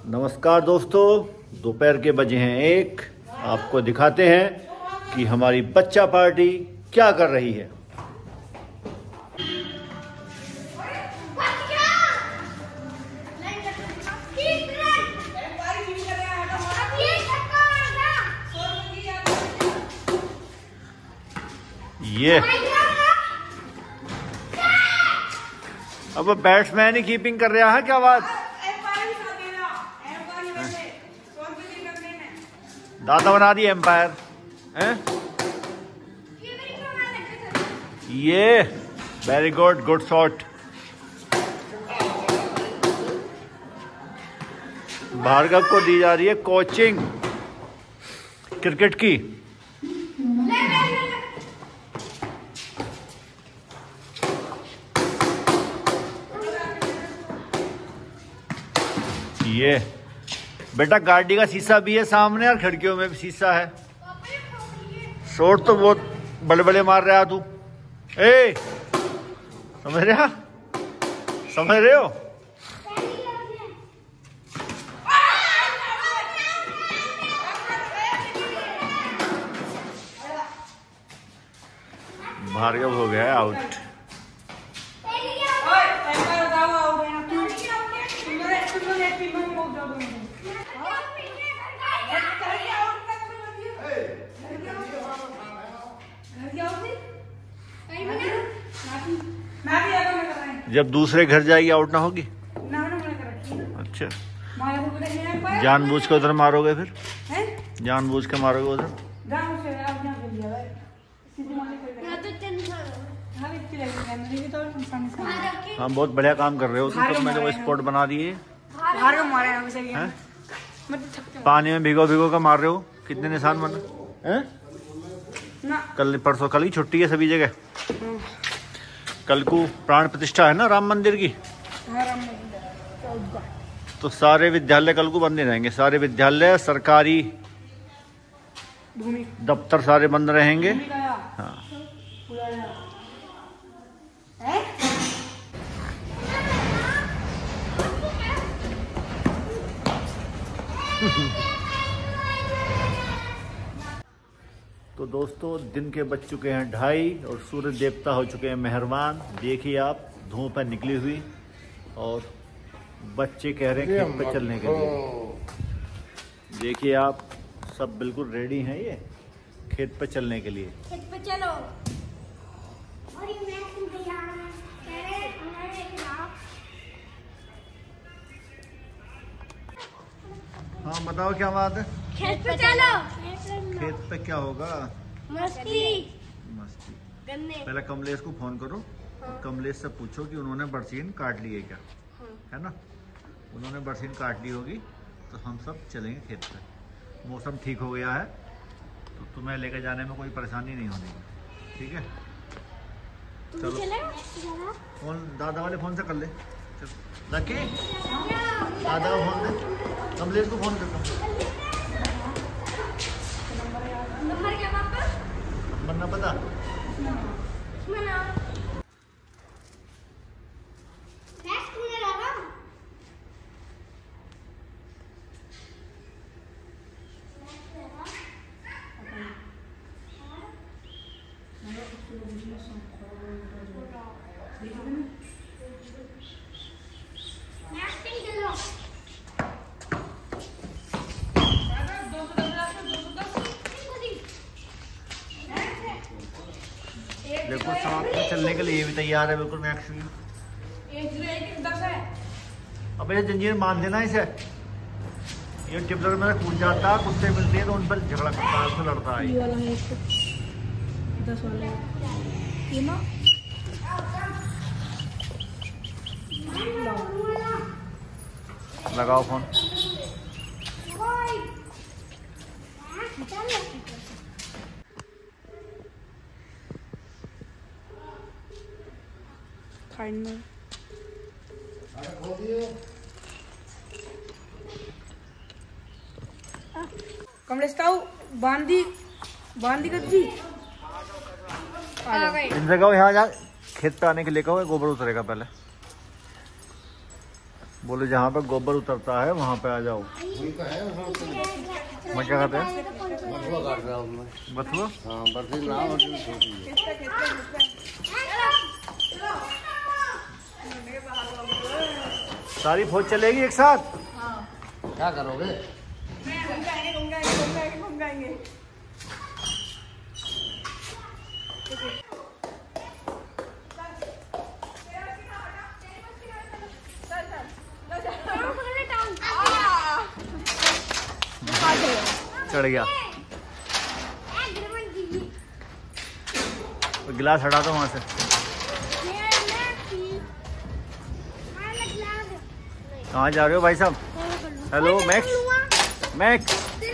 नमस्कार दोस्तों, दोपहर के बजे हैं 1। आपको दिखाते हैं कि हमारी बच्चा पार्टी क्या कर रही है। ये अब बैट्समैन ही कीपिंग कर रहा है, क्या बात। दादा बना दी एम्पायर हैं? ये very good, good shot. Bhargav को दी जा रही है कोचिंग क्रिकेट की। ये बेटा गाड़ी का शीशा भी है सामने और खिड़कियों में भी शीशा है। शॉट तो बहुत बड़े बड़े मार रहा तू। ए समझ रहे हो? भार्गव हो गया आउट। जब दूसरे घर जाएगी आउट ना होगी। अच्छा, जानबूझ के उधर मारोगे फिर? जानबूझ के मारोगे उधर? हाँ, बहुत बढ़िया काम कर रहे हो तुम। तो मैंने वो स्पॉट बना दिए। पानी में भिगो का मार रहे हो। कितने निशान बना हैं? कल परसों कल ही छुट्टी है सभी जगह। कल को प्राण प्रतिष्ठा है ना राम मंदिर की। तो सारे विद्यालय कल को बंद रहेंगे। सारे विद्यालय, सरकारी दफ्तर सारे बंद रहेंगे। हाँ। तो दोस्तों, दिन के बज चुके हैं 2:30 और सूर्य देवता हो चुके हैं मेहरबान। देखिए आप, धूप है निकली हुई और बच्चे कह रहे हैं खेत पे चलने के लिए। देखिए आप, सब बिल्कुल रेडी हैं ये खेत पे चलने के लिए। खेत पे चलो। हाँ बताओ क्या बात है? खेत पे चलो। खेत पे क्या होगा? मस्ती। पहले कमलेश को फोन करो। हाँ। कमलेश से पूछो कि उन्होंने बरसीन काट ली है क्या। हाँ। है ना, उन्होंने बरसीन काट ली होगी तो हम सब चलेंगे खेत पे। मौसम ठीक हो गया है तो तुम्हें लेकर जाने में कोई परेशानी नहीं होगी। ठीक है, चलो। फोन दादा वाले फोन से कर ले। चल लकी, दादा का फोन दे। कमलेश को फोन कर। नंबर ना पता? बिल्कुल समाप्त चलने के लिए भी तैयार है। बिल्कुल मैक्स भी। अब ये जंजीर बांध देना इसे। ये टिपलर में कूद जाता है, कुत्ते मिलते हैं तो उन पर झगड़ा करता है, उसमें लड़ता है। लगाओ फोन। कमलेश ताऊ बांधी गद्दी इनसे कहो यहाँ जा, खेत पे आने के लिए कहो, गोबर उतरेगा पहले। बोले जहाँ पे गोबर उतरता है वहाँ पे आ जाओ। मैं क्या कहते हैं? बथुआ काट रहा हूँ मैं। बथुआ? हाँ बरसी ना बरसी छोटी है। सारी फौज चलेगी एक साथ? क्या करोगे? घूम जाएंगे। चढ़ गया। गिलास हटा दो वहां से। कहाँ जा रहे हो भाई साहब? Hello max. मैक्स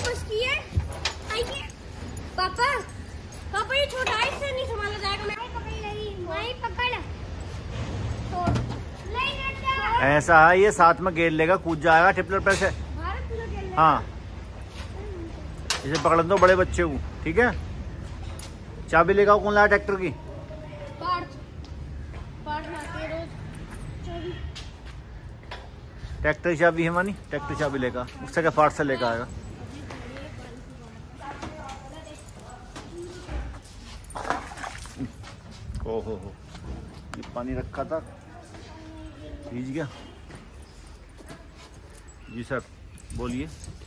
पापा पापा ये छोटा है, इससे नहीं संभाला जाएगा। मैं पकड़ ऐसा है, ये साथ में गेर लेगा, कूद जाएगा टिपलर पे से। हाँ इसे पकड़ दो बड़े बच्चे को, ठीक है? चाबी लेगा कौन लाया ट्रैक्टर की? ट्रैक्टर की चाबी है मानी, ट्रैक्टर चाबी लेगा, उससे क्या पार्ट से लेकर आएगा। ओहो हो, ये पानी रखा था, भीज गया। जी सर बोलिए।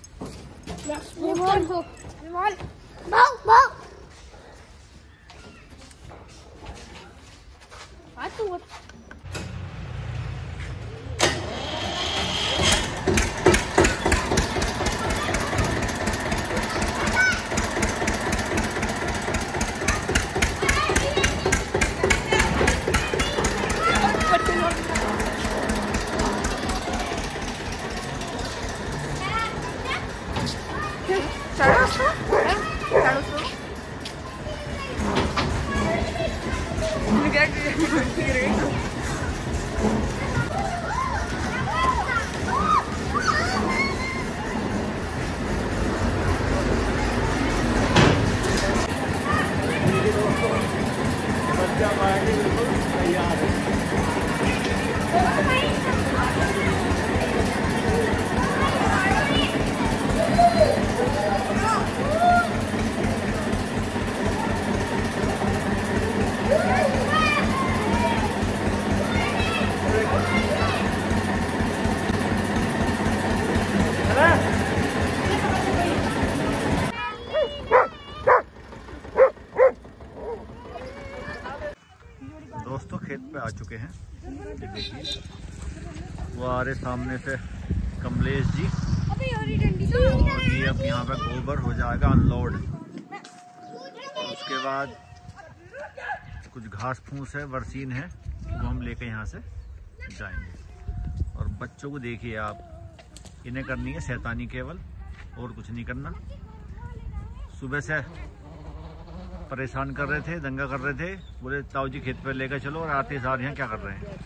दोस्तों खेत पे आ चुके हैं, देखिए वो आ रहे सामने से कमलेश जी, और ये अब यहाँ पे गोबर हो जाएगा अनलोड। उसके बाद कुछ घास फूस है, बरसीन है, वो हम लेके यहाँ से जाएंगे। और बच्चों को देखिए आप, इन्हें करनी है शैतानी केवल, और कुछ नहीं करना। सुबह से परेशान कर रहे थे, दंगा कर रहे थे, बोले ताऊ जी खेत पे लेकर चलो, और आते सार यहाँ क्या कर रहे हैं?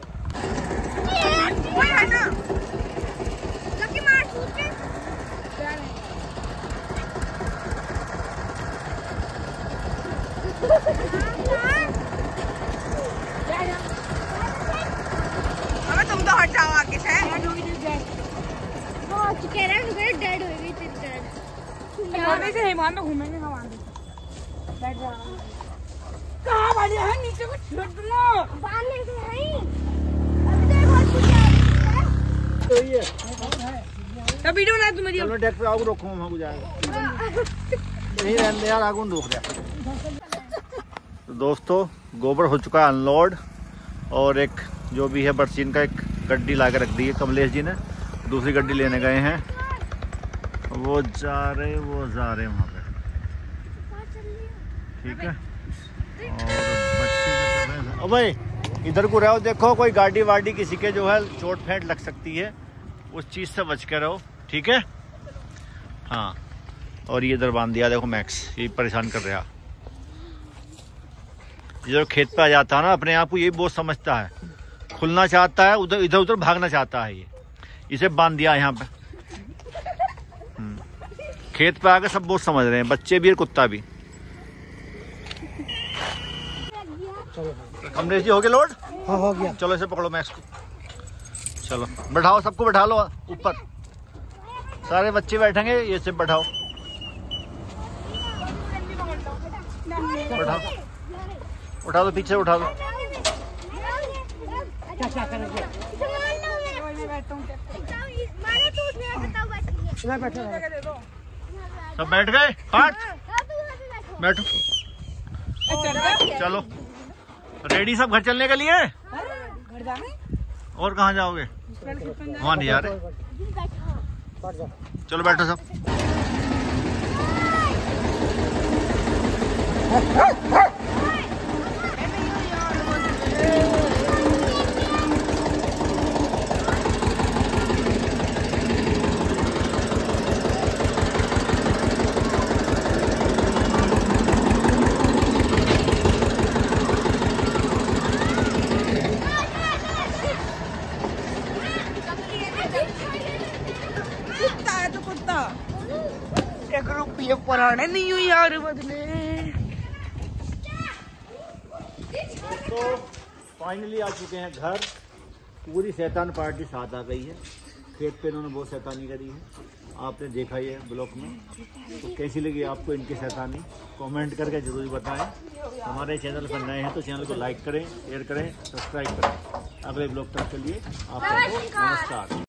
तुम तो हट जाओ आगे से। डेड हो गई तेरी तरह। से हेमान में घूमेंगे हम आगे। कहाँ वाले हैं? नीचे को छोड़ दो। बांधने से है। अभी देख कुछ है। तो ये तब वीडियो बना तुम्हारी। चलो ट्रैक्टर आगू रखो, वहाँ को जाएगा यही रहने यार, आगू रोक दिया। तो दोस्तों गोबर हो चुका है अनलोड, और एक जो भी है बरसीन का एक गड्डी ला के रख दी है कमलेश जी ने। दूसरी गड्डी लेने गए हैं, वो जा रहे वहाँ पे, ठीक है? और बच्चे अब भाई इधर को रहो, देखो कोई गाड़ी वाड़ी किसी के जो है चोट फेंट लग सकती है, उस चीज़ से बच के रहो, ठीक है? हाँ और ये इधर बांध दिया, देखो मैक्स ये परेशान कर रहा। ये जो खेत पे आ जाता है ना, अपने आप को यही बहुत समझता है, खुलना चाहता है, उधर इधर उधर भागना चाहता है। ये इसे बांध दिया यहाँ पे। खेत पे आके सब बहुत समझ रहे हैं, बच्चे भी और कुत्ता भी। कमलेश जी हो गया लोड? हाँ हो गया। चलो इसे पकड़ो मैक्स को। चलो बैठाओ, सबको बैठा लो ऊपर, सारे बच्चे बैठेंगे, ये सिर्फ बैठाओ, बैठाओ, उठा दो, पीछे उठा दो। सब बैठ गए? बैठो, चलो रेडी सब घर चलने के लिए? घर जाने? और कहाँ जाओगे? वहाँ नहीं जा रहे, चलो बैठो सब। कुत्ता है तो कुत्ता, 1 रुपये पुराने नहीं हुई यार बदले। तो फाइनली आ चुके हैं घर, पूरी शैतान पार्टी साथ आ गई है। खेत पे इन्होंने बहुत शैतानी करी है, आपने देखा ही है ब्लॉग में। तो कैसी लगी आपको इनकी शैतानी, कमेंट करके जरूर बताएं। हमारे चैनल पर नए हैं तो चैनल को लाइक करें, शेयर करें, सब्सक्राइब करें। अगले ब्लॉग तक के लिए आपको नमस्कार।